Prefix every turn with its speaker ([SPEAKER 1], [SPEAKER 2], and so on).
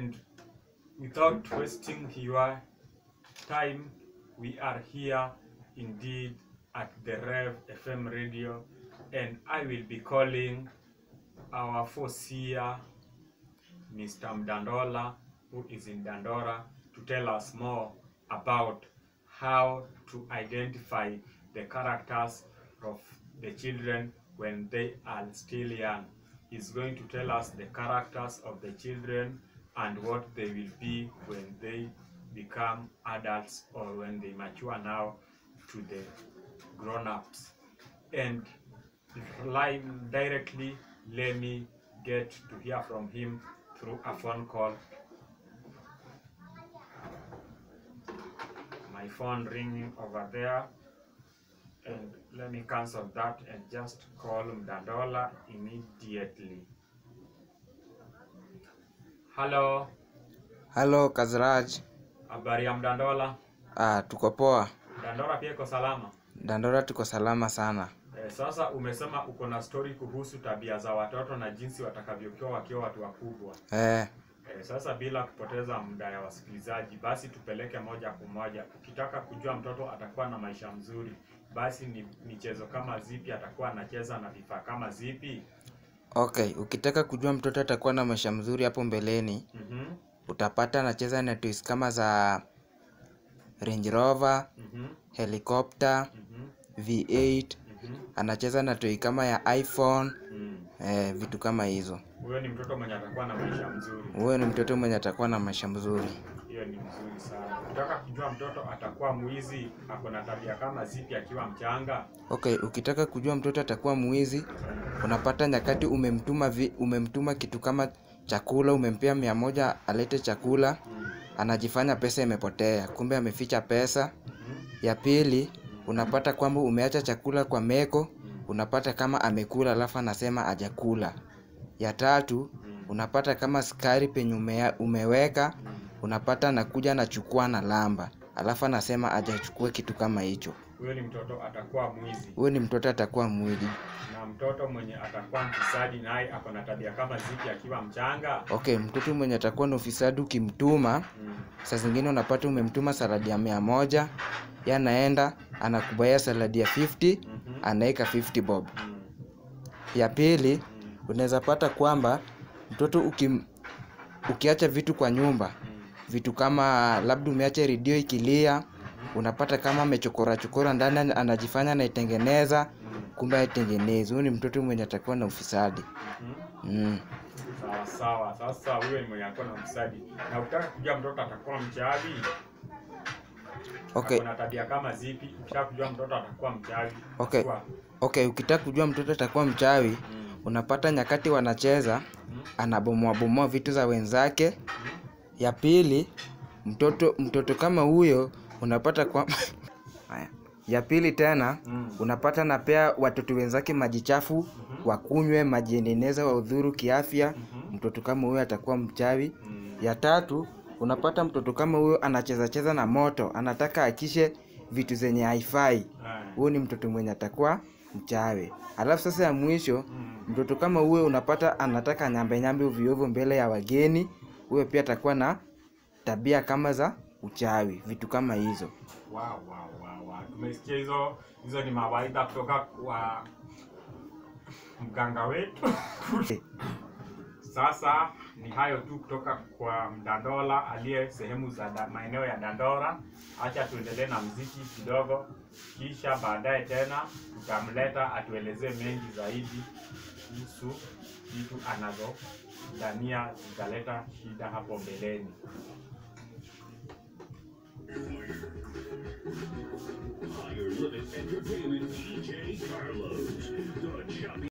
[SPEAKER 1] And without wasting your time, we are here indeed at the Rev FM radio, and I will be calling our foreseer, Mr. Mdandola, who is in Dandora, to tell us more about how to identify the characters of the children when they are still young. He's going to tell us the characters of the children and what they will be when they become adults or when they mature now to the grown-ups. And directly, let me get to hear from him through a phone call. My phone ringing over there, and let me cancel that and just call Mdandola immediately. Hello.
[SPEAKER 2] Hello Kazraj.
[SPEAKER 1] Habari ya Mdandola?
[SPEAKER 2] Tuko poa.
[SPEAKER 1] Dandora pia iko salama?
[SPEAKER 2] Dandora tuko salama sana.
[SPEAKER 1] Sasa umesema uko na story kuhusu tabia za watoto na jinsi watakavyokuwa wakiwa watu wakubwa. Sasa bila kupoteza muda ya wasikilizaji, basi tupeleke moja kwa moja. Ukitaka kujua mtoto atakuwa na maisha mzuri, basi ni michezo kama zipi atakuwa anacheza na vifaa kama zipi?
[SPEAKER 2] Okay, ukitaka kujua mtoto atakuwa na maisha mzuri hapo mbeleni, utapata anacheza na toys kama za Range Rover, helicopter, V8, anacheza na toy kama ya iPhone, vitu kama hizo.
[SPEAKER 1] Huyo ni mtoto mwenye atakuwa na maisha mzuri.
[SPEAKER 2] Huyo ni mtoto mwenye atakuwa na maisha mzuri.
[SPEAKER 1] Hiyo ni mzuri sana. Ukitaka kujua mtoto atakuwa mwizi, ako na tabia kama zipi akiwa mchanga?
[SPEAKER 2] Okay, ukitaka kujua mtoto atakuwa mwizi, unapata nyakati umemtuma kitu kama chakula, umempea 100 alete chakula, anajifanya pesa imepotea, kumbe ameficha pesa. Ya pili, unapata kwamba umeacha chakula kwa meko, unapata kama amekula alafu anasema hajakula. Ya tatu, unapata kama sukari penye umeweka, unapata anakuja anachukua na lamba, alafu anasema hajachukua kitu kama hicho.
[SPEAKER 1] Huyo ni mtoto atakuwa mwizi.
[SPEAKER 2] Huyo ni mtoto atakuwa mwizi.
[SPEAKER 1] Na mtoto mwenye atakuwa mfisadi naye ako na tabia kama zipi akiwa mchanga?
[SPEAKER 2] Okay, mtoto mwenye atakuwa na ufisadi ukimtuma, saa zingine unapata umemtuma saladi ya 100, yeye anaenda anakubaya saladi ya 50, anaeka 50 bob. Ya pili, unaweza pata kwamba mtoto ukiacha vitu kwa nyumba, vitu kama labda umeacha redio ikilia, unapata kama amechokora ndani, anajifanya anaitengeneza, kumbe haitengenezi. Huyo ni mtoto mwenye atakuwa na ufisadi.
[SPEAKER 1] Sawa. Sasa huyo ni mwenye atakuwa na ufisadi. Na ukitaka kujua mtoto atakuwa mchawi?
[SPEAKER 2] Okay.
[SPEAKER 1] Kuna tabia kama zipi ukitaka kujua mtoto atakuwa mchawi?
[SPEAKER 2] Okay, ukitaka kujua mtoto atakuwa mchawi, unapata nyakati wanacheza, anabomoa vitu za wenzake. Ya pili, mtoto kama huyo unapata kwa ya pili tena, unapata anapea watoto wenzake maji chafu wakunywe, maji yeneneza wa udhuru kiafya. Mtoto kama huyo atakuwa mchawi. Ya tatu, unapata mtoto kama huyo anacheza na moto, anataka akishe vitu zenye haifai. Huyo ni mtoto mwenye atakuwa mchawi. Alafu sasa ya mwisho, mtoto kama huyo unapata anataka nyambe ovyo mbele ya wageni. Huyo pia atakuwa na tabia kama za uchawi, vitu kama hizo.
[SPEAKER 1] Wow. Tumesikia hizo ni mawaidha kutoka kwa mganga wetu. Sasa ni hayo tu kutoka kwa Mdandola aliye sehemu za maeneo ya Dandora. Acha tuendelee na muziki kidogo, kisha baadaye tena tutamleta atuelezee mengi zaidi kuhusu vitu anazodhania zitaleta shida hapo mbeleni. Higher Limit Entertainment DJ Carlos.